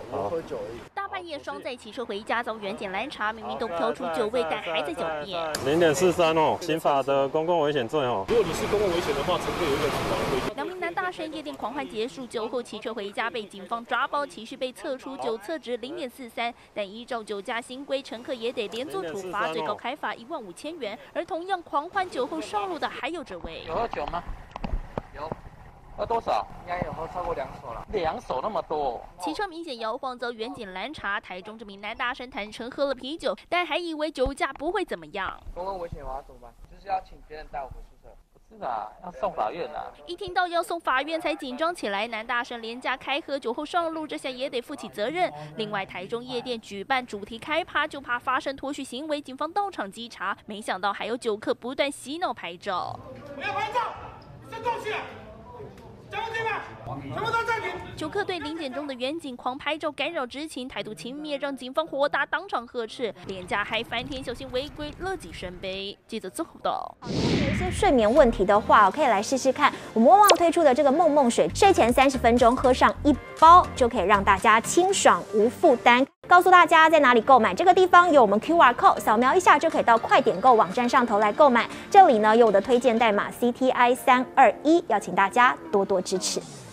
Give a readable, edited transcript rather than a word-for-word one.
我喝酒而已。 大半夜双载骑车回家，遭远警拦查，明明都飘出酒味，但还在狡辩。 0.43哦，刑法的公共危险罪哦。 如果你是公共危险的话，乘客有一个处罚规定。 2名男大生夜店狂欢结束，酒后骑车回家，被警方抓包，其实被测出酒测值0.43，但依照酒驾新规，乘客也得连坐处罚，最高开罚15000元。而同样狂欢酒后上路的还有这位。 有喝酒吗？有。喝多少？应该有喝超过2手了。2手那么多？ 骑车明显摇晃，遭远警拦查。台中这名男大生坦承喝了啤酒，但还以为酒驾不会怎么样。 公共危险我要怎么办？就是要请别人带我回宿舍。不是啊，要送法院啊。 一听到要送法院才紧张起来。男大生连假开喝酒后上路，这下也得负起责任。另外，台中夜店举办主题开趴，就怕发生脱序行为，警方到场稽查，没想到还有酒客不断洗脑拍照。 不要拍照，这东西。全部停吧！全部都暂停！ 酒客对临检中的远警狂拍照干扰执勤，态度轻蔑，让警方火大，当场呵斥。连假还翻天，小心违规，乐极生悲。记者综合报道。 有一些睡眠问题的话，可以来试试看我们旺旺推出的这个梦梦水，睡前30分钟喝上1包，就可以让大家清爽无负担。告诉大家在哪里购买，这个地方有我们 QR code， 扫描一下就可以到快点购网站上头来购买。这里呢有我的推荐代码 CTI321，邀请大家多多支持。